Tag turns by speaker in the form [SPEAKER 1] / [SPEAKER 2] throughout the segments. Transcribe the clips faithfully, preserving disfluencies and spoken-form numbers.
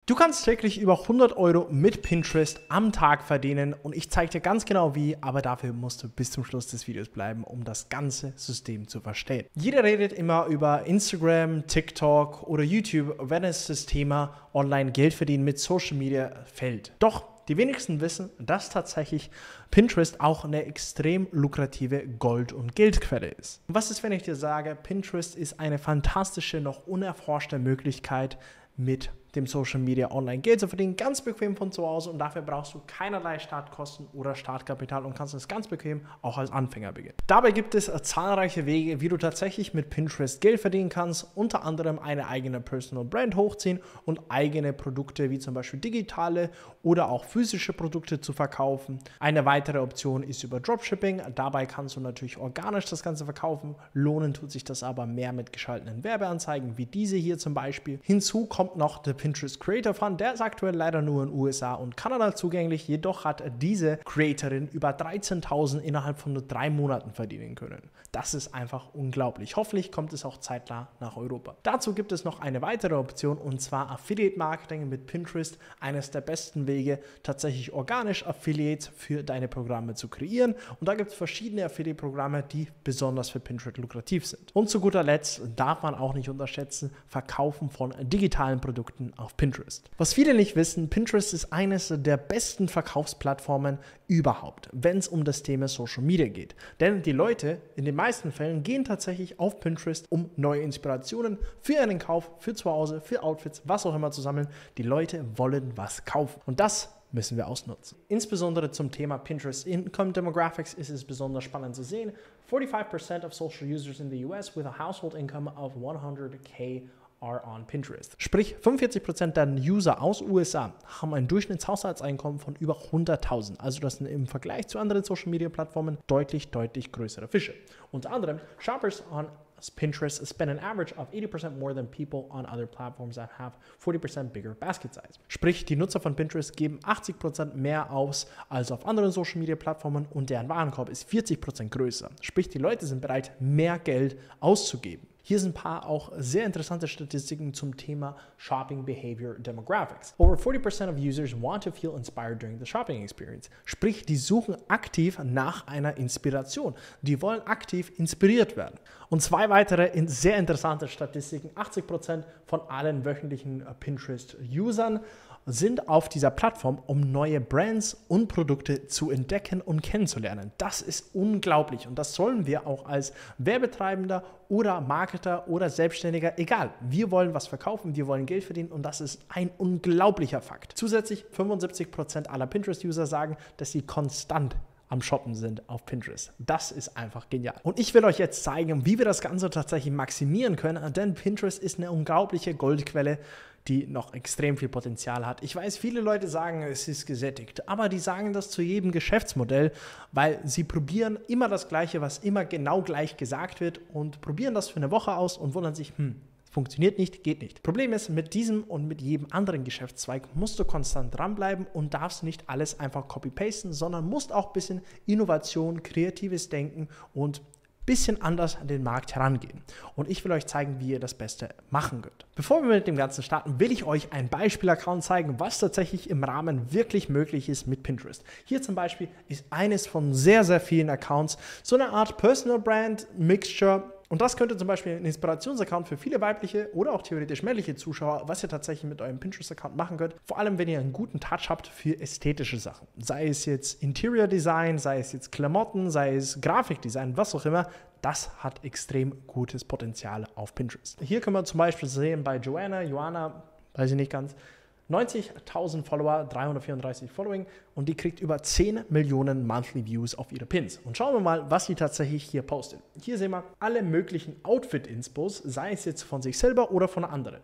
[SPEAKER 1] Du kannst täglich über hundert Euro mit Pinterest am Tag verdienen und ich zeige dir ganz genau wie, aber dafür musst du bis zum Schluss des Videos bleiben, um das ganze System zu verstehen. Jeder redet immer über Instagram, TikTok oder YouTube, wenn es das Thema Online-Geld verdienen mit Social Media fällt. Doch die wenigsten wissen, dass tatsächlich Pinterest auch eine extrem lukrative Gold- und Geldquelle ist. Und was ist, wenn ich dir sage, Pinterest ist eine fantastische, noch unerforschte Möglichkeit, mit dem Social Media online Geld zu verdienen, ganz bequem von zu Hause, und dafür brauchst du keinerlei Startkosten oder Startkapital und kannst es ganz bequem auch als Anfänger beginnen. Dabei gibt es zahlreiche Wege, wie du tatsächlich mit Pinterest Geld verdienen kannst, unter anderem eine eigene Personal Brand hochziehen und eigene Produkte wie zum Beispiel digitale oder auch physische Produkte zu verkaufen. Eine weitere Option ist über Dropshipping. Dabei kannst du natürlich organisch das Ganze verkaufen. Lohnen tut sich das aber mehr mit geschalteten Werbeanzeigen wie diese hier zum Beispiel. Hinzu kommt noch der Pinterest Creator Fund, der ist aktuell leider nur in den U S A und Kanada zugänglich, jedoch hat diese Creatorin über dreizehntausend innerhalb von nur drei Monaten verdienen können. Das ist einfach unglaublich. Hoffentlich kommt es auch zeitnah nach Europa. Dazu gibt es noch eine weitere Option, und zwar Affiliate Marketing mit Pinterest, eines der besten Wege, tatsächlich organisch Affiliates für deine Programme zu kreieren, und da gibt es verschiedene Affiliate-Programme, die besonders für Pinterest lukrativ sind. Und zu guter Letzt darf man auch nicht unterschätzen, Verkaufen von digitalen Produkten auf Pinterest. Was viele nicht wissen, Pinterest ist eines der besten Verkaufsplattformen überhaupt, wenn es um das Thema Social Media geht. Denn die Leute in den meisten Fällen gehen tatsächlich auf Pinterest, um neue Inspirationen für einen Kauf, für zu Hause, für Outfits, was auch immer zu sammeln. Die Leute wollen was kaufen, und das müssen wir ausnutzen. Insbesondere zum Thema Pinterest Income Demographics ist es besonders spannend zu sehen. forty-five percent of social users in the U S with a household income of one hundred K are on Pinterest. Sprich, fünfundvierzig Prozent der User aus U S A haben ein Durchschnittshaushaltseinkommen von über hunderttausend. Also das sind im Vergleich zu anderen Social Media Plattformen deutlich, deutlich größere Fische. Unter anderem, Shoppers on Pinterest spend an average of eighty percent more than people on other platforms that have forty percent bigger basket size. Sprich, die Nutzer von Pinterest geben achtzig Prozent mehr aus als auf anderen Social Media Plattformen, und deren Warenkorb ist vierzig Prozent größer. Sprich, die Leute sind bereit, mehr Geld auszugeben. Hier sind ein paar auch sehr interessante Statistiken zum Thema Shopping Behavior Demographics. Over forty percent of users want to feel inspired during the shopping experience. Sprich, die suchen aktiv nach einer Inspiration. Die wollen aktiv inspiriert werden. Und zwei weitere sehr interessante Statistiken. achtzig Prozent von allen wöchentlichen Pinterest-Usern sind auf dieser Plattform, um neue Brands und Produkte zu entdecken und kennenzulernen. Das ist unglaublich, und das sollen wir auch als Werbetreibender oder Marketer oder Selbstständiger, egal, wir wollen was verkaufen, wir wollen Geld verdienen, und das ist ein unglaublicher Fakt. Zusätzlich fünfundsiebzig Prozent aller Pinterest-User sagen, dass sie konstant am Shoppen sind auf Pinterest. Das ist einfach genial. Und ich will euch jetzt zeigen, wie wir das Ganze tatsächlich maximieren können, denn Pinterest ist eine unglaubliche Goldquelle, die noch extrem viel Potenzial hat. Ich weiß, viele Leute sagen, es ist gesättigt, aber die sagen das zu jedem Geschäftsmodell, weil sie probieren immer das Gleiche, was immer genau gleich gesagt wird, und probieren das für eine Woche aus und wundern sich, hm, funktioniert nicht, geht nicht. Problem ist, mit diesem und mit jedem anderen Geschäftszweig musst du konstant dranbleiben und darfst nicht alles einfach copy-pasten, sondern musst auch ein bisschen Innovation, kreatives Denken und bisschen anders an den Markt herangehen. Und ich will euch zeigen, wie ihr das Beste machen könnt. Bevor wir mit dem Ganzen starten, will ich euch einen Beispiel-Account zeigen, was tatsächlich im Rahmen wirklich möglich ist mit Pinterest. Hier zum Beispiel ist eines von sehr, sehr vielen Accounts so eine Art Personal Brand Mixture. Und das könnte zum Beispiel ein Inspirationsaccount für viele weibliche oder auch theoretisch männliche Zuschauer, was ihr tatsächlich mit eurem Pinterest-Account machen könnt. Vor allem, wenn ihr einen guten Touch habt für ästhetische Sachen. Sei es jetzt Interior Design, sei es jetzt Klamotten, sei es Grafikdesign, was auch immer. Das hat extrem gutes Potenzial auf Pinterest. Hier können wir zum Beispiel sehen bei Joanna, Joanna, weiß ich nicht ganz, neunzigtausend Follower, dreihundertvierunddreißig Following, und die kriegt über zehn Millionen Monthly Views auf ihre Pins. Und schauen wir mal, was sie tatsächlich hier postet. Hier sehen wir alle möglichen Outfit-Inspos, sei es jetzt von sich selber oder von anderen.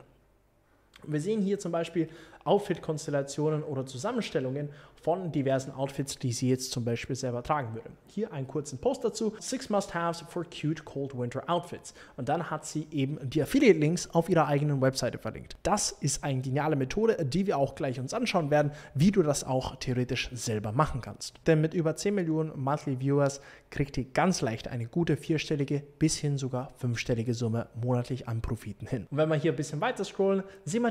[SPEAKER 1] Wir sehen hier zum Beispiel Outfit-Konstellationen oder Zusammenstellungen von diversen Outfits, die sie jetzt zum Beispiel selber tragen würde. Hier einen kurzen Post dazu. Six Must-Haves for Cute Cold Winter Outfits. Und dann hat sie eben die Affiliate-Links auf ihrer eigenen Webseite verlinkt. Das ist eine geniale Methode, die wir auch gleich uns anschauen werden, wie du das auch theoretisch selber machen kannst. Denn mit über zehn Millionen Monthly Viewers kriegt ihr ganz leicht eine gute vierstellige bis hin sogar fünfstellige Summe monatlich an Profiten hin. Und wenn wir hier ein bisschen weiter scrollen, sehen wir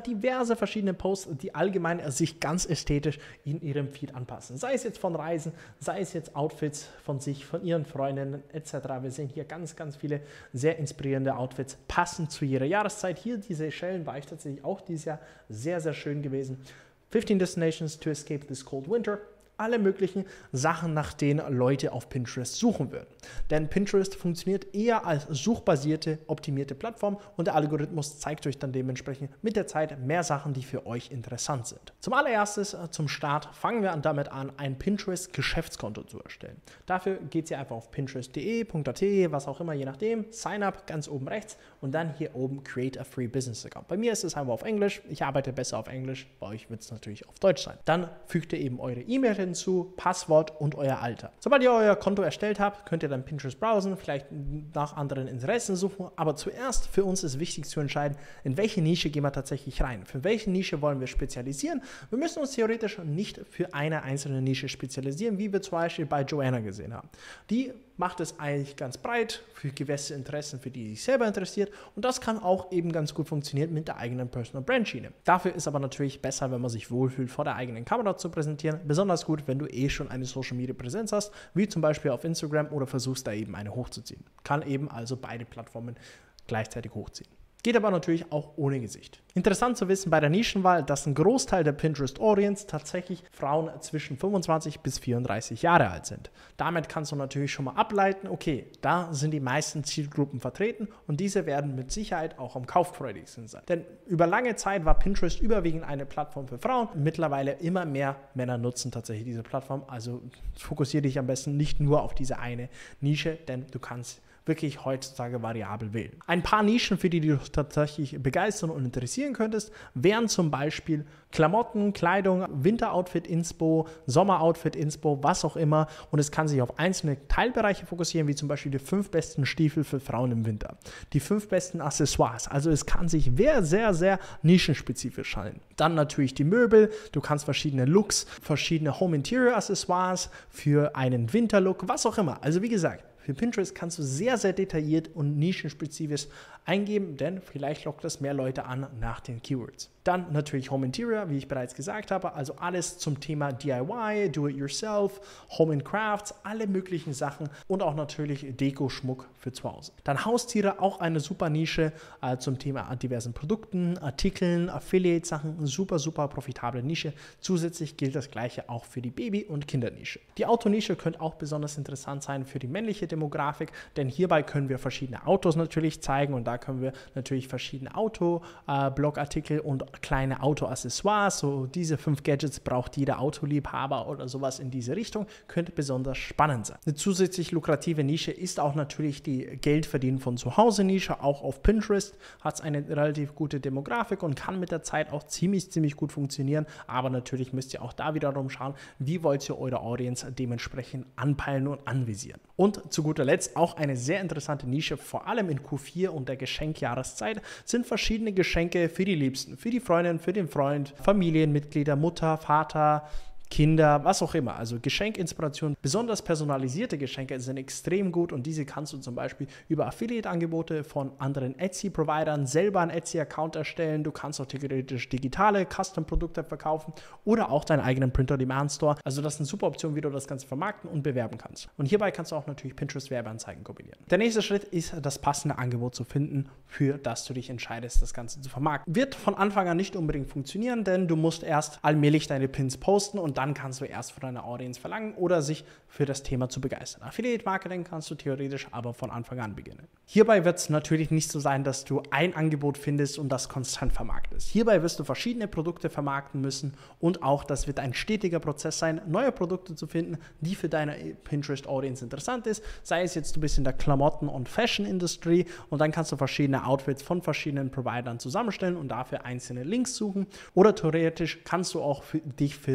[SPEAKER 1] hat diverse verschiedene Posts, die allgemein sich ganz ästhetisch in ihrem Feed anpassen. Sei es jetzt von Reisen, sei es jetzt Outfits von sich, von ihren Freundinnen et cetera. Wir sehen hier ganz, ganz viele sehr inspirierende Outfits, passend zu jeder Jahreszeit. Hier die Seychellen war ich tatsächlich auch dieses Jahr sehr, sehr schön gewesen. fifteen Destinations to Escape this Cold Winter. Alle möglichen Sachen, nach denen Leute auf Pinterest suchen würden. Denn Pinterest funktioniert eher als suchbasierte, optimierte Plattform und der Algorithmus zeigt euch dann dementsprechend mit der Zeit mehr Sachen, die für euch interessant sind. Zum allererstes, zum Start, fangen wir damit an, ein Pinterest-Geschäftskonto zu erstellen. Dafür geht ihr einfach auf pinterest punkt de, .at, was auch immer, je nachdem, Sign up, ganz oben rechts und dann hier oben Create a Free Business Account. Bei mir ist es einfach auf Englisch, ich arbeite besser auf Englisch, bei euch wird es natürlich auf Deutsch sein. Dann fügt ihr eben eure E-Mail hinzu, Passwort und euer Alter. Sobald ihr euer Konto erstellt habt, könnt ihr dann Pinterest browsen, vielleicht nach anderen Interessen suchen, aber zuerst für uns ist wichtig zu entscheiden, in welche Nische gehen wir tatsächlich rein. Für welche Nische wollen wir spezialisieren? Wir müssen uns theoretisch nicht für eine einzelne Nische spezialisieren, wie wir zum Beispiel bei Joanna gesehen haben. Die macht es eigentlich ganz breit für gewisse Interessen, für die sich selber interessiert und das kann auch eben ganz gut funktionieren mit der eigenen Personal Brand Schiene. Dafür ist aber natürlich besser, wenn man sich wohlfühlt, vor der eigenen Kamera zu präsentieren, besonders gut, wenn du eh schon eine Social Media Präsenz hast, wie zum Beispiel auf Instagram oder versuchst da eben eine hochzuziehen. Kann eben also beide Plattformen gleichzeitig hochziehen. Geht aber natürlich auch ohne Gesicht. Interessant zu wissen bei der Nischenwahl, dass ein Großteil der Pinterest-Audience tatsächlich Frauen zwischen fünfundzwanzig bis vierunddreißig Jahre alt sind. Damit kannst du natürlich schon mal ableiten, okay, da sind die meisten Zielgruppen vertreten und diese werden mit Sicherheit auch am kauffreudigsten sein. Denn über lange Zeit war Pinterest überwiegend eine Plattform für Frauen. Mittlerweile immer mehr Männer nutzen tatsächlich diese Plattform. Also fokussiere dich am besten nicht nur auf diese eine Nische, denn du kannst wirklich heutzutage variabel wählen. Ein paar Nischen, für die du tatsächlich begeistern und interessieren könntest, wären zum Beispiel Klamotten, Kleidung, Winteroutfit-Inspo, Sommeroutfit-Inspo, was auch immer. Und es kann sich auf einzelne Teilbereiche fokussieren, wie zum Beispiel die fünf besten Stiefel für Frauen im Winter, die fünf besten Accessoires. Also es kann sich sehr, sehr, sehr nischenspezifisch schalten. Dann natürlich die Möbel. Du kannst verschiedene Looks, verschiedene Home-Interior-Accessoires für einen Winterlook, was auch immer. Also wie gesagt, für Pinterest kannst du sehr, sehr detailliert und nischenspezifisch eingeben, denn vielleicht lockt das mehr Leute an nach den Keywords. Dann natürlich Home Interior, wie ich bereits gesagt habe, also alles zum Thema D I Y, Do-it-yourself, Home and Crafts, alle möglichen Sachen und auch natürlich Deko-Schmuck für zu Hause. Dann Haustiere, auch eine super Nische äh, zum Thema diversen Produkten, Artikeln, Affiliate-Sachen, super, super profitable Nische. Zusätzlich gilt das Gleiche auch für die Baby- und Kindernische. Die Autonische könnte auch besonders interessant sein für die männliche Demografik, denn hierbei können wir verschiedene Autos natürlich zeigen und da können wir natürlich verschiedene Auto-Blogartikel äh, und kleine Auto-Accessoires, so diese fünf Gadgets braucht jeder Autoliebhaber oder sowas in diese Richtung, könnte besonders spannend sein. Eine zusätzlich lukrative Nische ist auch natürlich die Geldverdienen von zu Hause Nische, auch auf Pinterest hat es eine relativ gute Demografik und kann mit der Zeit auch ziemlich, ziemlich gut funktionieren, aber natürlich müsst ihr auch da wiederum schauen, wie wollt ihr eure Audience dementsprechend anpeilen und anvisieren. Und zu guter Letzt auch eine sehr interessante Nische, vor allem in Q vier und der Geschenkjahreszeit, sind verschiedene Geschenke für die Liebsten, für die Freundin, für den Freund, Familienmitglieder, Mutter, Vater, Kinder, was auch immer. Also Geschenkinspiration, besonders personalisierte Geschenke sind extrem gut und diese kannst du zum Beispiel über Affiliate-Angebote von anderen Etsy-Providern selber einen Etsy-Account erstellen. Du kannst auch theoretisch digitale Custom-Produkte verkaufen oder auch deinen eigenen Printer-Demand-Store. Also das ist eine super Option, wie du das Ganze vermarkten und bewerben kannst. Und hierbei kannst du auch natürlich Pinterest-Werbeanzeigen kombinieren. Der nächste Schritt ist, das passende Angebot zu finden, für das du dich entscheidest, das Ganze zu vermarkten. Wird von Anfang an nicht unbedingt funktionieren, denn du musst erst allmählich deine Pins posten und dann kannst du erst von deiner Audience verlangen oder sich für das Thema zu begeistern. Affiliate-Marketing kannst du theoretisch aber von Anfang an beginnen. Hierbei wird es natürlich nicht so sein, dass du ein Angebot findest und das konstant vermarktest. Hierbei wirst du verschiedene Produkte vermarkten müssen und auch das wird ein stetiger Prozess sein, neue Produkte zu finden, die für deine Pinterest-Audience interessant ist. Sei es jetzt, du bist in der Klamotten- und Fashion-Industrie und dann kannst du verschiedene Outfits von verschiedenen Providern zusammenstellen und dafür einzelne Links suchen oder theoretisch kannst du auch für dich für das ähm,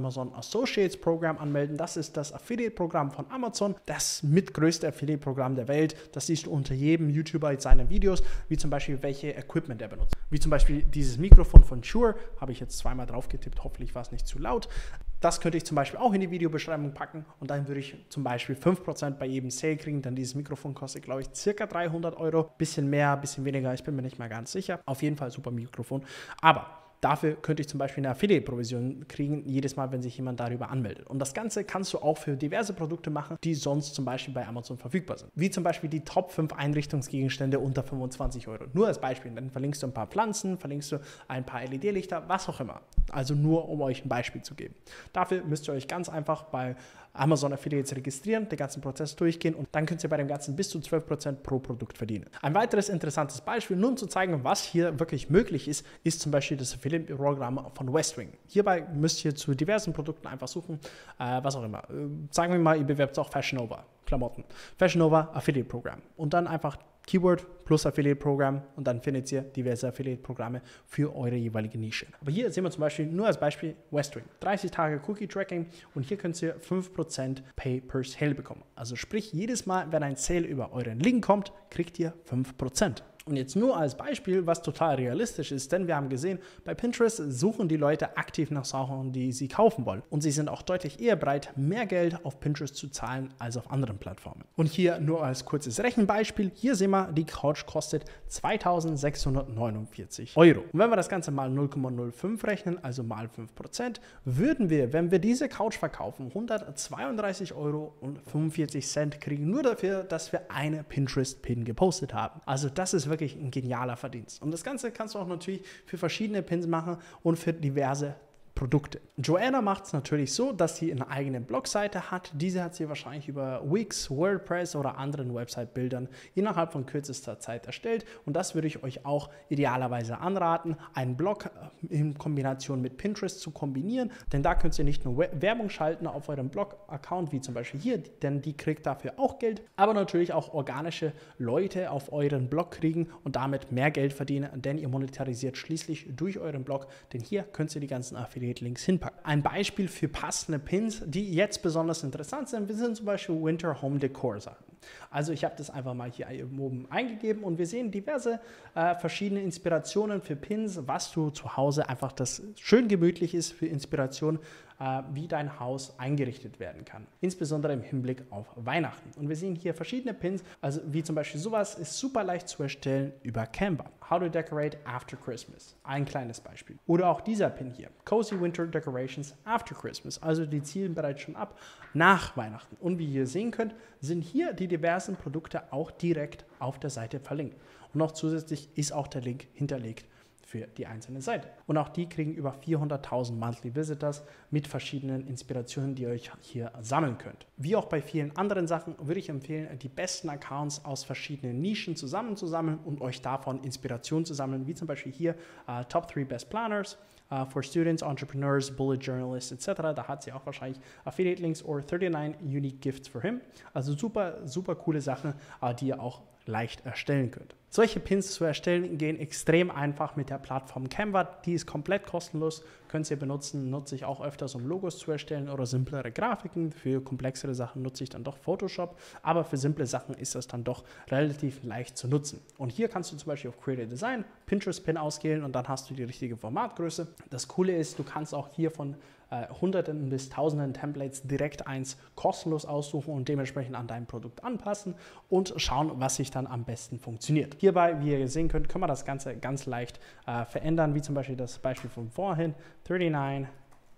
[SPEAKER 1] Amazon Associates Programm anmelden. Das ist das Affiliate-Programm von Amazon, das mitgrößte Affiliate-Programm der Welt. Das siehst du unter jedem YouTuber in seinen Videos, wie zum Beispiel welche Equipment er benutzt. Wie zum Beispiel dieses Mikrofon von Shure, habe ich jetzt zweimal drauf getippt, hoffentlich war es nicht zu laut. Das könnte ich zum Beispiel auch in die Videobeschreibung packen und dann würde ich zum Beispiel fünf Prozent bei jedem Sale kriegen, denn dieses Mikrofon kostet, glaube ich, circa dreihundert Euro. Bisschen mehr, bisschen weniger, ich bin mir nicht mal ganz sicher. Auf jeden Fall super Mikrofon, aber dafür könnte ich zum Beispiel eine Affiliate-Provision kriegen, jedes Mal, wenn sich jemand darüber anmeldet. Und das Ganze kannst du auch für diverse Produkte machen, die sonst zum Beispiel bei Amazon verfügbar sind. Wie zum Beispiel die Top fünf Einrichtungsgegenstände unter fünfundzwanzig Euro. Nur als Beispiel. Dann verlinkst du ein paar Pflanzen, verlinkst du ein paar L E D-Lichter, was auch immer. Also nur, um euch ein Beispiel zu geben. Dafür müsst ihr euch ganz einfach bei Amazon Affiliates registrieren, den ganzen Prozess durchgehen und dann könnt ihr bei dem Ganzen bis zu zwölf Prozent pro Produkt verdienen. Ein weiteres interessantes Beispiel, nur um zu zeigen, was hier wirklich möglich ist, ist zum Beispiel das Affiliate-Programm von Westwing. Hierbei müsst ihr zu diversen Produkten einfach suchen, äh, was auch immer. Äh, sagen wir mal, ihr bewerbt auch Fashion Nova, Klamotten. Fashion Nova Affiliate-Programm und dann einfach Keyword plus Affiliate-Programm und dann findet ihr diverse Affiliate-Programme für eure jeweilige Nische. Aber hier sehen wir zum Beispiel nur als Beispiel Westwing. dreißig Tage Cookie-Tracking und hier könnt ihr fünf Prozent Pay per Sale bekommen. Also sprich, jedes Mal, wenn ein Sale über euren Link kommt, kriegt ihr fünf Prozent. Und jetzt nur als Beispiel, was total realistisch ist, denn wir haben gesehen, bei Pinterest suchen die Leute aktiv nach Sachen, die sie kaufen wollen. Und sie sind auch deutlich eher bereit, mehr Geld auf Pinterest zu zahlen als auf anderen Plattformen. Und hier nur als kurzes Rechenbeispiel, hier sehen wir, die Couch kostet zweitausendsechshundertneunundvierzig Euro. Und wenn wir das Ganze mal null Komma null fünf rechnen, also mal fünf Prozent, würden wir, wenn wir diese Couch verkaufen, hundertzweiunddreißig Euro und fünfundvierzig Cent kriegen, nur dafür, dass wir eine Pinterest-Pin gepostet haben. Also das ist wirklich ein genialer Verdienst. Und das Ganze kannst du auch natürlich für verschiedene Pins machen und für diverse Produkte. Joanna macht es natürlich so, dass sie eine eigene Blogseite hat. Diese hat sie wahrscheinlich über Wix, WordPress oder anderen Website-Bildern innerhalb von kürzester Zeit erstellt. Und das würde ich euch auch idealerweise anraten, einen Blog in Kombination mit Pinterest zu kombinieren. Denn da könnt ihr nicht nur Werbung schalten auf eurem Blog-Account, wie zum Beispiel hier, denn die kriegt dafür auch Geld, aber natürlich auch organische Leute auf euren Blog kriegen und damit mehr Geld verdienen, denn ihr monetarisiert schließlich durch euren Blog, denn hier könnt ihr die ganzen Affiliate Links hinpacken. Ein Beispiel für passende Pins, die jetzt besonders interessant sind, sind zum Beispiel Winter Home Decor Sachen. Also ich habe das einfach mal hier oben eingegeben und wir sehen diverse äh, verschiedene Inspirationen für Pins, was du zu Hause einfach das schön gemütlich ist für Inspiration, äh, wie dein Haus eingerichtet werden kann. Insbesondere im Hinblick auf Weihnachten. Und wir sehen hier verschiedene Pins, also wie zum Beispiel sowas ist super leicht zu erstellen über Canva. How to decorate after Christmas. Ein kleines Beispiel. Oder auch dieser Pin hier. Cozy Winter Decorations after Christmas. Also die zielen bereits schon ab nach Weihnachten. Und wie ihr sehen könnt, sind hier die diversen Produkte auch direkt auf der Seite verlinkt. Und noch zusätzlich ist auch der Link hinterlegt für die einzelne Seite. Und auch die kriegen über vierhunderttausend Monthly Visitors mit verschiedenen Inspirationen, die ihr euch hier sammeln könnt. Wie auch bei vielen anderen Sachen würde ich empfehlen, die besten Accounts aus verschiedenen Nischen zusammenzusammeln und euch davon Inspiration zu sammeln, wie zum Beispiel hier uh, Top three Best Planners uh, for Students, Entrepreneurs, Bullet Journalists et cetera. Da hat sie auch wahrscheinlich Affiliate Links or thirty-nine Unique Gifts for him. Also super, super coole Sachen, uh, die ihr auch leicht erstellen könnt. Solche Pins zu erstellen gehen extrem einfach mit der Plattform Canva. Die ist komplett kostenlos, könnt ihr benutzen, nutze ich auch öfters, um Logos zu erstellen oder simplere Grafiken. Für komplexere Sachen nutze ich dann doch Photoshop, aber für simple Sachen ist das dann doch relativ leicht zu nutzen. Und hier kannst du zum Beispiel auf Create a Design, Pinterest Pin auswählen und dann hast du die richtige Formatgröße. Das Coole ist, du kannst auch hier von äh, Hunderten bis Tausenden Templates direkt eins kostenlos aussuchen und dementsprechend an dein Produkt anpassen und schauen, was sich dann am besten funktioniert. Hierbei, wie ihr sehen könnt, können wir das Ganze ganz leicht äh, verändern, wie zum Beispiel das Beispiel von vorhin, thirty-nine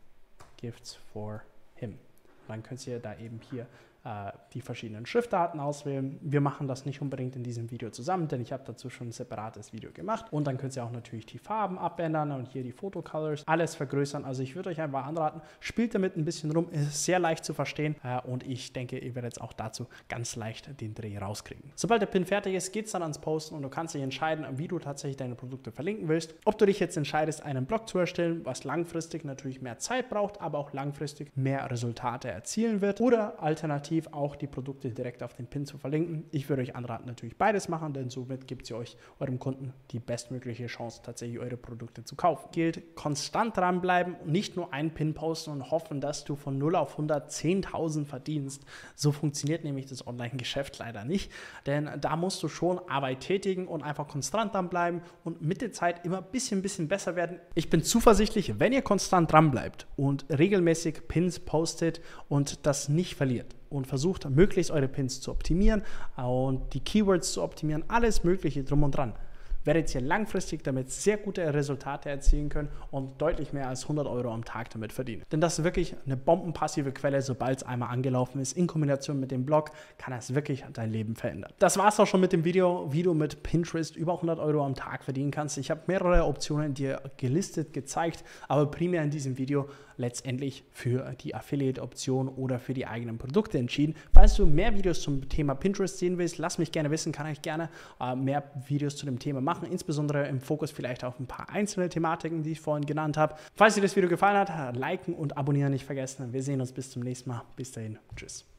[SPEAKER 1] Gifts for him. Dann könnt ihr da eben hier äh, die verschiedenen Schriftarten auswählen. Wir machen das nicht unbedingt in diesem Video zusammen, denn ich habe dazu schon ein separates Video gemacht. Und dann könnt ihr auch natürlich die Farben abändern und hier die Photocolors, alles vergrößern. Also ich würde euch einfach anraten, spielt damit ein bisschen rum, ist sehr leicht zu verstehen äh, und ich denke, ihr werdet jetzt auch dazu ganz leicht den Dreh rauskriegen. Sobald der Pin fertig ist, geht es dann ans Posten und du kannst dich entscheiden, wie du tatsächlich deine Produkte verlinken willst. Ob du dich jetzt entscheidest, einen Blog zu erstellen, was langfristig natürlich mehr Zeit braucht, aber auch langfristig mehr Resultate erzielen wird, oder alternativ alternativ auch die Produkte direkt auf den Pin zu verlinken. Ich würde euch anraten, natürlich beides machen, denn somit gibt ihr euch eurem Kunden die bestmögliche Chance, tatsächlich eure Produkte zu kaufen. Gilt konstant dranbleiben, nicht nur einen Pin posten und hoffen, dass du von null auf hundert zehntausend verdienst. So funktioniert nämlich das Online-Geschäft leider nicht, denn da musst du schon Arbeit tätigen und einfach konstant dranbleiben und mit der Zeit immer ein bisschen, bisschen besser werden. Ich bin zuversichtlich, wenn ihr konstant dranbleibt und regelmäßig Pins postet und das nicht verliert und versucht, möglichst eure Pins zu optimieren und die Keywords zu optimieren, alles Mögliche drum und dran, werdet ihr langfristig damit sehr gute Resultate erzielen können und deutlich mehr als hundert Euro am Tag damit verdienen. Denn das ist wirklich eine bombenpassive Quelle, sobald es einmal angelaufen ist. In Kombination mit dem Blog kann es wirklich dein Leben verändern. Das war es auch schon mit dem Video, wie du mit Pinterest über hundert Euro am Tag verdienen kannst. Ich habe mehrere Optionen dir gelistet, gezeigt, aber primär in diesem Video letztendlich für die Affiliate-Option oder für die eigenen Produkte entschieden. Falls du mehr Videos zum Thema Pinterest sehen willst, lass mich gerne wissen, kann ich gerne äh, mehr Videos zu dem Thema machen, insbesondere im Fokus vielleicht auf ein paar einzelne Thematiken, die ich vorhin genannt habe. Falls dir das Video gefallen hat, liken und abonnieren nicht vergessen. Wir sehen uns bis zum nächsten Mal. Bis dahin, tschüss.